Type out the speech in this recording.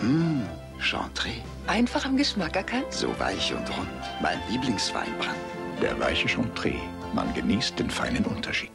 Chantre. Einfach im Geschmack erkannt? So weich und rund. Mein Lieblingsweinbrand. Der weiche Chantre. Man genießt den feinen Unterschied.